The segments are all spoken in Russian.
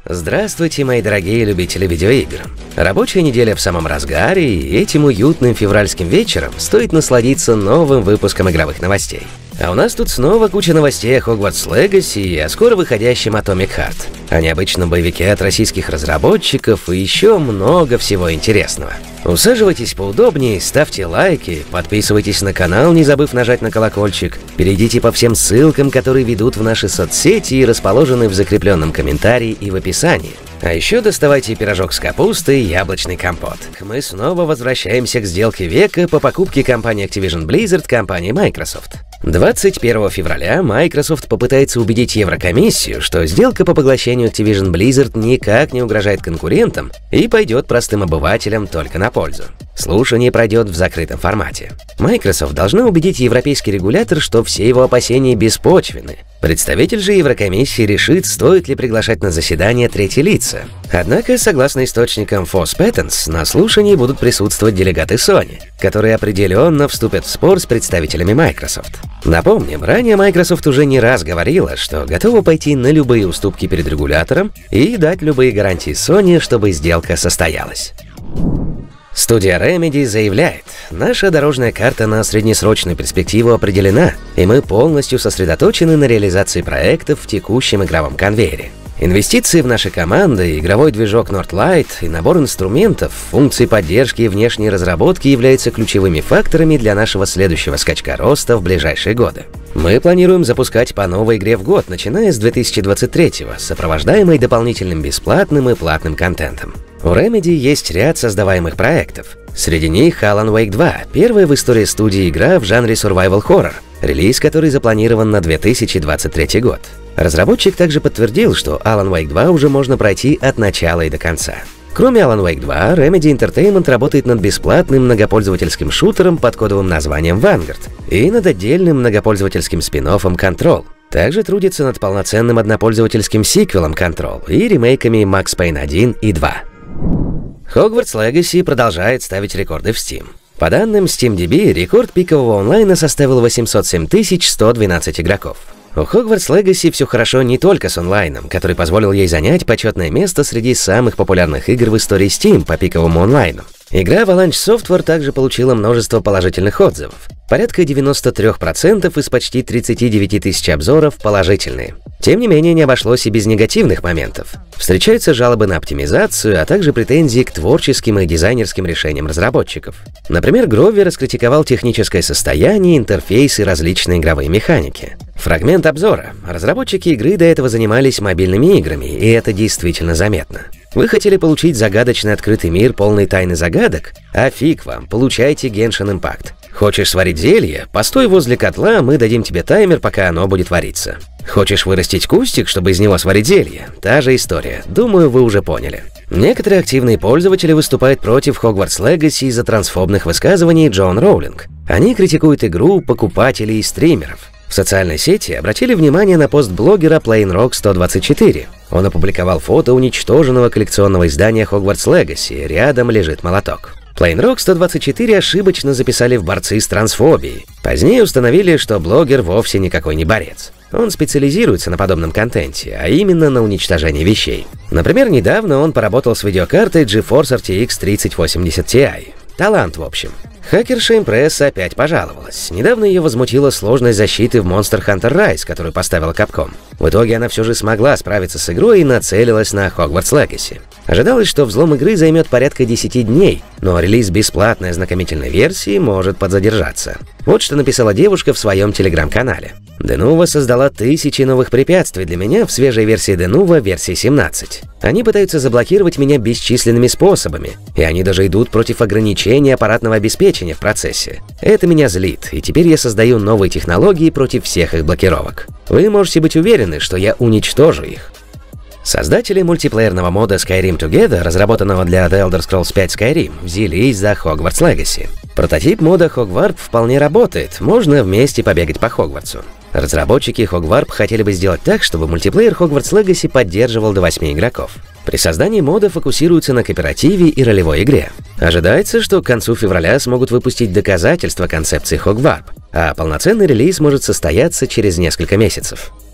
Здравствуйте, мои дорогие любители видеоигр. Рабочая неделя в самом разгаре, и этим уютным февральским вечером стоит насладиться новым выпуском игровых новостей. А у нас тут снова куча новостей о Hogwarts Legacy и о скоро выходящем Atomic Heart, о необычном боевике от российских разработчиков и еще много всего интересного. Усаживайтесь поудобнее, ставьте лайки, подписывайтесь на канал, не забыв нажать на колокольчик, перейдите по всем ссылкам, которые ведут в наши соцсети и расположены в закрепленном комментарии и в описании. А еще доставайте пирожок с капустой и яблочный компот. Мы снова возвращаемся к сделке века по покупке компании Activision Blizzard компании Microsoft. 21 февраля Microsoft попытается убедить Еврокомиссию, что сделка по поглощению Activision Blizzard никак не угрожает конкурентам и пойдет простым обывателям только на пользу. Слушание пройдет в закрытом формате. Microsoft должна убедить европейский регулятор, что все его опасения беспочвенны. Представитель же Еврокомиссии решит, стоит ли приглашать на заседание третьи лица. Однако, согласно источникам Foss Patents, на слушании будут присутствовать делегаты Sony, которые определенно вступят в спор с представителями Microsoft. Напомним, ранее Microsoft уже не раз говорила, что готова пойти на любые уступки перед регулятором и дать любые гарантии Sony, чтобы сделка состоялась. Студия Remedy заявляет, наша дорожная карта на среднесрочную перспективу определена, и мы полностью сосредоточены на реализации проектов в текущем игровом конвейере. Инвестиции в наши команды, игровой движок Northlight и набор инструментов, функций поддержки и внешней разработки являются ключевыми факторами для нашего следующего скачка роста в ближайшие годы. Мы планируем запускать по новой игре в год, начиная с 2023-го, сопровождаемой дополнительным бесплатным и платным контентом. У Remedy есть ряд создаваемых проектов. Среди них Alan Wake 2, первая в истории студии игра в жанре survival horror, релиз который запланирован на 2023 год. Разработчик также подтвердил, что Alan Wake 2 уже можно пройти от начала и до конца. Кроме Alan Wake 2, Remedy Entertainment работает над бесплатным многопользовательским шутером под кодовым названием Vanguard и над отдельным многопользовательским спин-оффом Control. Также трудится над полноценным однопользовательским сиквелом Control и ремейками Max Payne 1 и 2. Hogwarts Legacy продолжает ставить рекорды в Steam. По данным SteamDB, рекорд пикового онлайна составил 807 112 игроков. У Hogwarts Legacy все хорошо не только с онлайном, который позволил ей занять почетное место среди самых популярных игр в истории Steam по пиковому онлайну. Игра Avalanche Software также получила множество положительных отзывов. Порядка 93% из почти 39 тысяч обзоров положительные. Тем не менее, не обошлось и без негативных моментов. Встречаются жалобы на оптимизацию, а также претензии к творческим и дизайнерским решениям разработчиков. Например, Грови раскритиковал техническое состояние, интерфейс и различные игровые механики. Фрагмент обзора. Разработчики игры до этого занимались мобильными играми, и это действительно заметно. Вы хотели получить загадочный открытый мир, полный тайны загадок? А фиг вам, получайте Genshin Impact. Хочешь сварить зелье? Постой возле котла, мы дадим тебе таймер, пока оно будет вариться. Хочешь вырастить кустик, чтобы из него сварить зелье? Та же история. Думаю, вы уже поняли. Некоторые активные пользователи выступают против Hogwarts Legacy из-за трансфобных высказываний Джоан Роулинг. Они критикуют игру, покупателей и стримеров. В социальной сети обратили внимание на пост блогера PlainRock 124. Он опубликовал фото уничтоженного коллекционного издания Hogwarts Legacy, рядом лежит молоток. PlainRock 124 ошибочно записали в борцы с трансфобией. Позднее установили, что блогер вовсе никакой не борец. Он специализируется на подобном контенте, а именно на уничтожении вещей. Например, недавно он поработал с видеокартой GeForce RTX 3080 Ti. Талант, в общем. Хакерша Impress опять пожаловалась. Недавно ее возмутила сложность защиты в Monster Hunter Rise, которую поставила Capcom. В итоге она все же смогла справиться с игрой и нацелилась на Hogwarts Legacy. Ожидалось, что взлом игры займет порядка 10 дней, но релиз бесплатной ознакомительной версии может подзадержаться. Вот что написала девушка в своем телеграм-канале. Denuvo создала тысячи новых препятствий для меня в свежей версии Denuvo версии 17. Они пытаются заблокировать меня бесчисленными способами, и они даже идут против ограничения аппаратного обеспечения в процессе. Это меня злит, и теперь я создаю новые технологии против всех их блокировок. Вы можете быть уверены, что я уничтожу их. Создатели мультиплеерного мода Skyrim Together, разработанного для The Elder Scrolls 5 Skyrim, взялись за Hogwarts Legacy. Прототип мода Hogwarp вполне работает, можно вместе побегать по Хогвартсу. Разработчики Hogwarp хотели бы сделать так, чтобы мультиплеер Hogwarts Legacy поддерживал до 8 игроков. При создании мода фокусируются на кооперативе и ролевой игре. Ожидается, что к концу февраля смогут выпустить доказательства концепции Hogwarp, а полноценный релиз может состояться через несколько месяцев.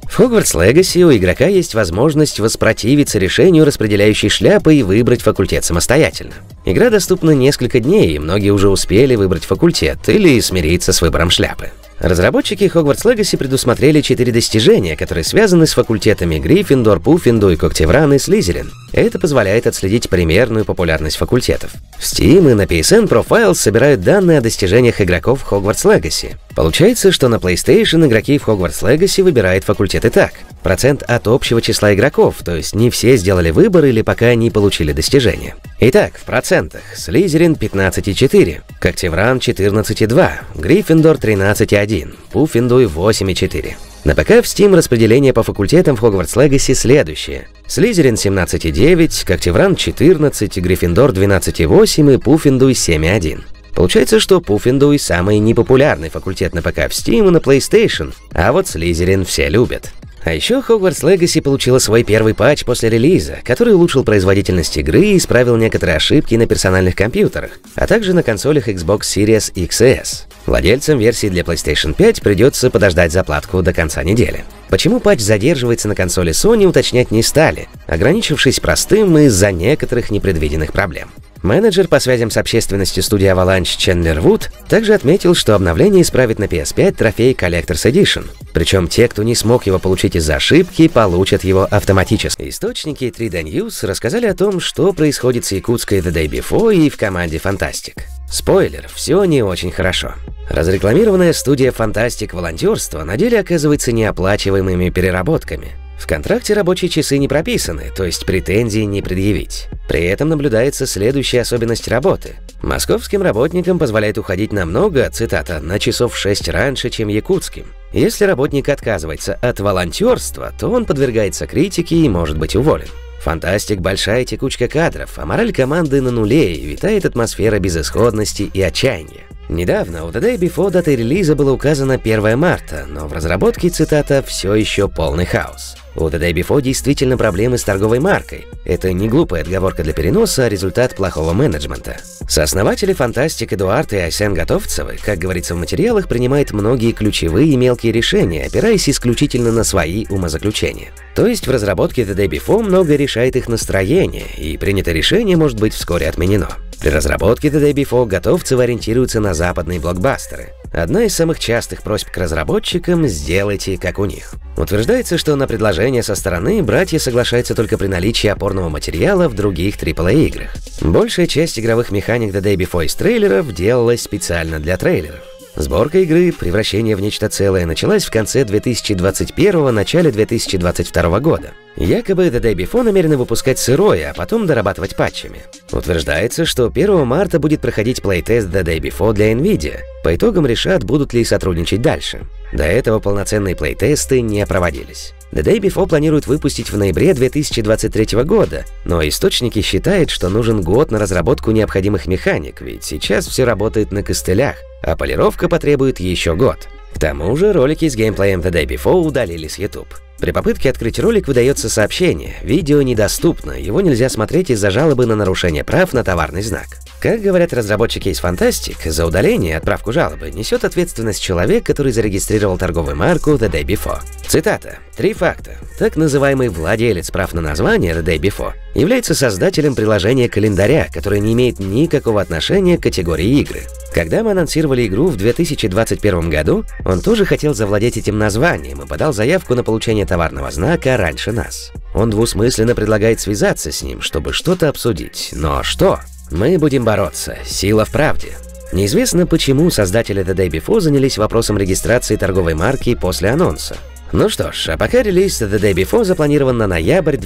В Hogwarts Legacy у игрока есть возможность воспротивиться решению распределяющей шляпы и выбрать факультет самостоятельно. Игра доступна несколько дней, и многие уже успели выбрать факультет или смириться с выбором шляпы. Разработчики Hogwarts Legacy предусмотрели 4 достижения, которые связаны с факультетами Гриффиндор, Пуффиндуй, и Когтевран и Слизерин. Это позволяет отследить примерную популярность факультетов. В Steam и на PSN Profiles собирают данные о достижениях игроков Hogwarts Legacy. Получается, что на PlayStation игроки в Hogwarts Legacy выбирают факультеты так. Процент от общего числа игроков, то есть не все сделали выбор или пока не получили достижения. Итак, в процентах: Слизерин 15,4, Когтевран 14,2, Гриффиндор 13,1, Пуффиндуй 8,4. На ПК в Steam распределение по факультетам в Hogwarts Legacy следующее: Слизерин 17,9, Когтевран 14, Гриффиндор 12,8 и Пуффиндуй 7,1. Получается, что Пуффиндуй самый непопулярный факультет на ПК в Steam и на PlayStation, а вот Слизерин все любят. А еще Hogwarts Legacy получила свой первый патч после релиза, который улучшил производительность игры и исправил некоторые ошибки на персональных компьютерах, а также на консолях Xbox Series X и S. Владельцам версии для PlayStation 5 придется подождать заплатку до конца недели. Почему патч задерживается на консоли Sony, уточнять не стали, ограничившись простым из-за некоторых непредвиденных проблем. Менеджер по связям с общественностью студии Avalanche Чендлер Вуд также отметил, что обновление исправит на PS5 трофей Collector's Edition. Причем те, кто не смог его получить из-за ошибки, получат его автоматически. Источники 3D News рассказали о том, что происходит с якутской The Day Before и в команде Fantastic. Спойлер, все не очень хорошо. Разрекламированная студия Fantastic волонтерство на деле оказывается неоплачиваемыми переработками. В контракте рабочие часы не прописаны, то есть претензий не предъявить. При этом наблюдается следующая особенность работы. Московским работникам позволяет уходить намного, цитата, на часов 6 раньше, чем якутским. Если работник отказывается от волонтерства, то он подвергается критике и может быть уволен. Фантастик — большая текучка кадров, а мораль команды на нуле, и витает атмосфера безысходности и отчаяния. Недавно у The Day Before датой релиза было указано 1 марта, но в разработке, цитата, «все еще полный хаос». У The Day Before действительно проблемы с торговой маркой. Это не глупая отговорка для переноса, а результат плохого менеджмента. Сооснователи Фантастик Эдуард и Айсен Готовцевы, как говорится в материалах, принимают многие ключевые и мелкие решения, опираясь исключительно на свои умозаключения. То есть в разработке The Day Before много решает их настроение, и принятое решение может быть вскоре отменено. При разработке The Day Before Готовцевы ориентируются на западные блокбастеры. Одна из самых частых просьб к разработчикам – сделайте как у них. Утверждается, что на предложение со стороны братья соглашаются только при наличии опорного материала в других AAA играх. Большая часть игровых механик The Day Before из трейлеров делалась специально для трейлеров. Сборка игры, превращение в нечто целое, началась в конце 2021 – начале 2022 года. Якобы The Day Before намерены выпускать сырое, а потом дорабатывать патчами. Утверждается, что 1 марта будет проходить плейтест The Day Before для Nvidia. По итогам решат, будут ли сотрудничать дальше. До этого полноценные плейтесты не проводились. The Day Before планируют выпустить в ноябре 2023 года, но источники считают, что нужен год на разработку необходимых механик, ведь сейчас все работает на костылях, а полировка потребует еще год. К тому же ролики с геймплеем The Day Before удалили с YouTube. При попытке открыть ролик выдается сообщение: видео недоступно, его нельзя смотреть из-за жалобы на нарушение прав на товарный знак. Как говорят разработчики из Fantastic, за удаление и отправку жалобы несет ответственность человек, который зарегистрировал торговую марку The Day Before. Цитата. 3 факта. Так называемый владелец прав на название The Day Before является создателем приложения календаря, которое не имеет никакого отношения к категории игры. Когда мы анонсировали игру в 2021 году, он тоже хотел завладеть этим названием и подал заявку на получение товарного знака раньше нас. Он двусмысленно предлагает связаться с ним, чтобы что-то обсудить. Но что? Мы будем бороться. Сила в правде. Неизвестно, почему создатели The Day Before занялись вопросом регистрации торговой марки после анонса. Ну что ж, а пока релиз The Day Before запланирован на ноябрь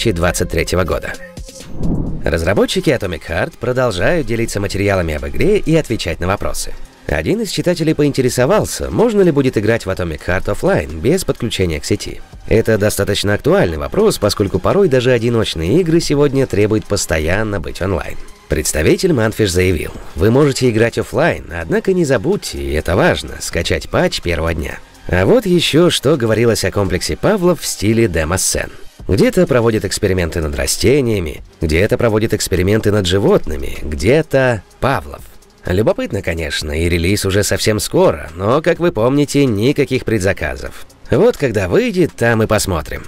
2023 года. Разработчики Atomic Heart продолжают делиться материалами об игре и отвечать на вопросы. Один из читателей поинтересовался, можно ли будет играть в Atomic Heart Offline без подключения к сети. Это достаточно актуальный вопрос, поскольку порой даже одиночные игры сегодня требуют постоянно быть онлайн. Представитель Mantfish заявил: вы можете играть офлайн, однако не забудьте, и это важно, скачать патч первого дня. А вот еще что говорилось о комплексе Павлов в стиле демо-сцен. Где-то проводят эксперименты над растениями, где-то проводят эксперименты над животными, где-то Павлов. Любопытно, конечно, и релиз уже совсем скоро, но, как вы помните, никаких предзаказов. Вот когда выйдет, там и посмотрим.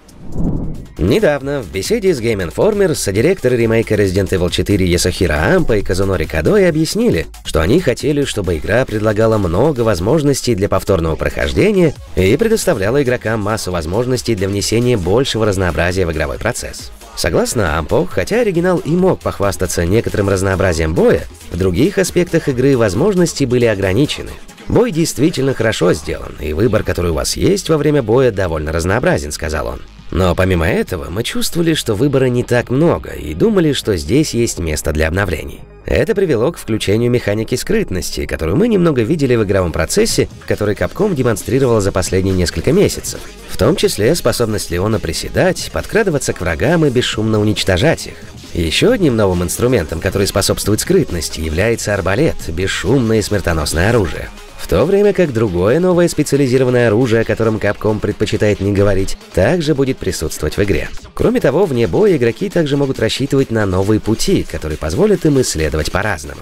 Недавно в беседе с Game Informer содиректоры ремейка Resident Evil 4 Ясухиро Ампа и Казунори Кадой объяснили, что они хотели, чтобы игра предлагала много возможностей для повторного прохождения и предоставляла игрокам массу возможностей для внесения большего разнообразия в игровой процесс. Согласно Ампо, хотя оригинал и мог похвастаться некоторым разнообразием боя, в других аспектах игры возможности были ограничены. Бой действительно хорошо сделан, и выбор, который у вас есть во время боя, довольно разнообразен, сказал он. Но помимо этого, мы чувствовали, что выбора не так много, и думали, что здесь есть место для обновлений. Это привело к включению механики скрытности, которую мы немного видели в игровом процессе, который Capcom демонстрировал за последние несколько месяцев. В том числе способность Леона приседать, подкрадываться к врагам и бесшумно уничтожать их. Еще одним новым инструментом, который способствует скрытности, является арбалет, бесшумное и смертоносное оружие. В то время как другое новое специализированное оружие, о котором Capcom предпочитает не говорить, также будет присутствовать в игре. Кроме того, вне боя игроки также могут рассчитывать на новые пути, которые позволят им исследовать по-разному.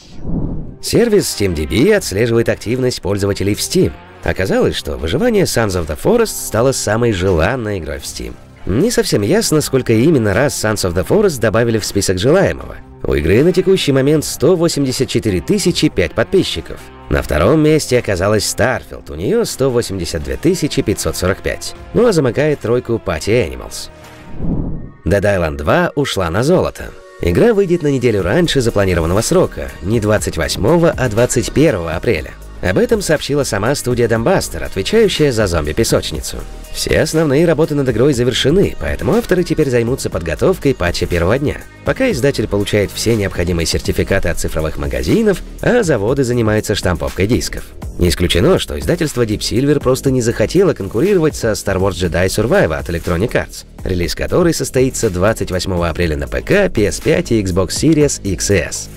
Сервис SteamDB отслеживает активность пользователей в Steam. Оказалось, что выживание Sons of the Forest стало самой желанной игрой в Steam. Не совсем ясно, сколько именно раз Sons of the Forest добавили в список желаемого. У игры на текущий момент 184 005 подписчиков. На втором месте оказалась Starfield, у нее 182 545. Ну а замыкает тройку Party Animals. Dead Island 2 ушла на золото. Игра выйдет на неделю раньше запланированного срока, не 28, а 21 апреля. Об этом сообщила сама студия Dambuster, отвечающая за зомби-песочницу. Все основные работы над игрой завершены, поэтому авторы теперь займутся подготовкой патча первого дня, пока издатель получает все необходимые сертификаты от цифровых магазинов, а заводы занимаются штамповкой дисков. Не исключено, что издательство Deep Silver просто не захотело конкурировать со Star Wars Jedi Survivor от Electronic Arts, релиз которой состоится 28 апреля на ПК, PS5 и Xbox Series X и S.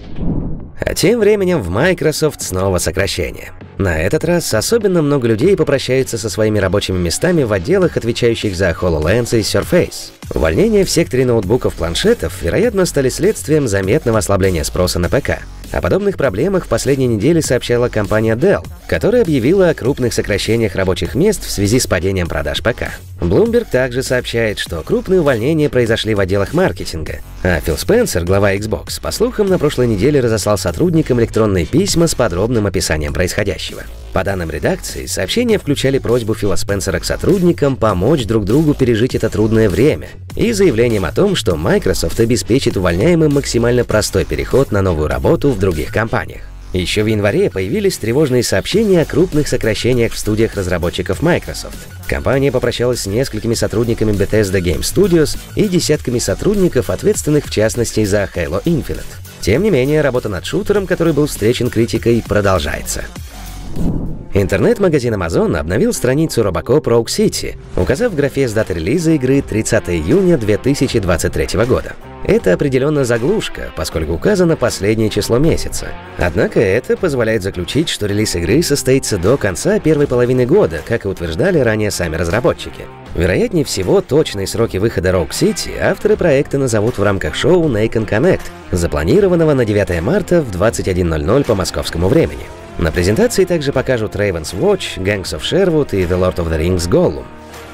А тем временем в Microsoft снова сокращение. На этот раз особенно много людей попрощаются со своими рабочими местами в отделах, отвечающих за HoloLens и Surface. Увольнения в секторе ноутбуков-планшетов, вероятно, стали следствием заметного ослабления спроса на ПК. О подобных проблемах в последней неделе сообщала компания Dell, которая объявила о крупных сокращениях рабочих мест в связи с падением продаж ПК. Bloomberg также сообщает, что крупные увольнения произошли в отделах маркетинга, а Фил Спенсер, глава Xbox, по слухам, на прошлой неделе разослал сотрудникам электронные письма с подробным описанием происходящего. По данным редакции, сообщения включали просьбу Фила Спенсера к сотрудникам помочь друг другу пережить это трудное время и заявлением о том, что Microsoft обеспечит увольняемым максимально простой переход на новую работу в других компаниях. Еще в январе появились тревожные сообщения о крупных сокращениях в студиях разработчиков Microsoft. Компания попрощалась с несколькими сотрудниками Bethesda Game Studios и десятками сотрудников, ответственных в частности за Halo Infinite. Тем не менее, работа над шутером, который был встречен критикой, продолжается. Интернет-магазин Amazon обновил страницу Robocop Rogue City, указав в графе с датой релиза игры 30 июня 2023 года. Это определенно заглушка, поскольку указано последнее число месяца. Однако это позволяет заключить, что релиз игры состоится до конца первой половины года, как и утверждали ранее сами разработчики. Вероятнее всего, точные сроки выхода Rogue City авторы проекта назовут в рамках шоу Nacon Connect, запланированного на 9 марта в 21:00 по московскому времени. На презентации также покажут Raven's Watch, Gangs of Sherwood и The Lord of the Rings Gollum.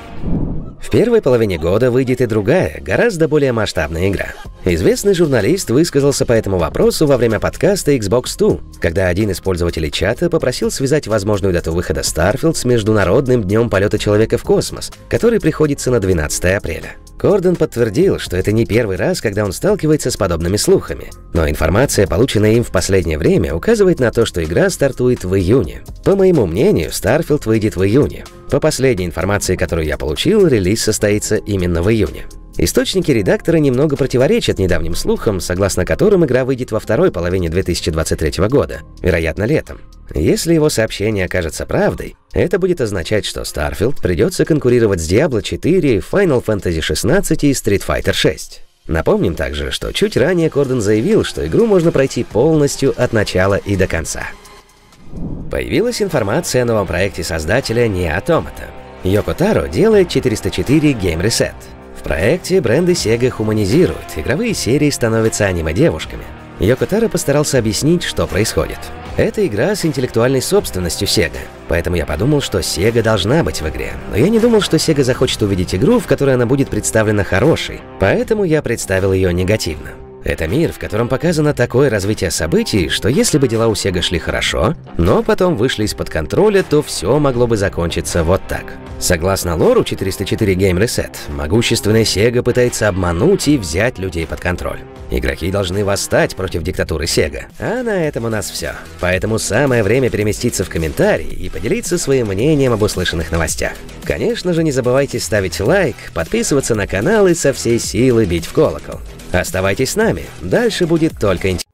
В первой половине года выйдет и другая, гораздо более масштабная игра. Известный журналист высказался по этому вопросу во время подкаста Xbox 2, когда один из пользователей чата попросил связать возможную дату выхода Starfield с Международным днем полета человека в космос, который приходится на 12 апреля. Кордон подтвердил, что это не первый раз, когда он сталкивается с подобными слухами, но информация, полученная им в последнее время, указывает на то, что игра стартует в июне. По моему мнению, Starfield выйдет в июне. По последней информации, которую я получил, релиз состоится именно в июне. Источники редактора немного противоречат недавним слухам, согласно которым игра выйдет во второй половине 2023 года, вероятно, летом. Если его сообщение окажется правдой, это будет означать, что Starfield придется конкурировать с Diablo 4, Final Fantasy 16 и Street Fighter 6. Напомним также, что чуть ранее Кордон заявил, что игру можно пройти полностью от начала и до конца. Появилась информация о новом проекте создателя NieR Automata. Йоко Таро делает 404 Game Reset. В проекте бренды Sega хуманизируют, игровые серии становятся аниме-девушками. Йоко Таро постарался объяснить, что происходит. Это игра с интеллектуальной собственностью Sega, поэтому я подумал, что Sega должна быть в игре. Но я не думал, что Sega захочет увидеть игру, в которой она будет представлена хорошей, поэтому я представил ее негативно. Это мир, в котором показано такое развитие событий, что если бы дела у Sega шли хорошо, но потом вышли из-под контроля, то все могло бы закончиться вот так. Согласно лору 404 Game Reset, могущественная Sega пытается обмануть и взять людей под контроль. Игроки должны восстать против диктатуры Sega. А на этом у нас все. Поэтому самое время переместиться в комментарии и поделиться своим мнением об услышанных новостях. Конечно же, не забывайте ставить лайк, подписываться на канал и со всей силы бить в колокол. Оставайтесь с нами, дальше будет только интересно.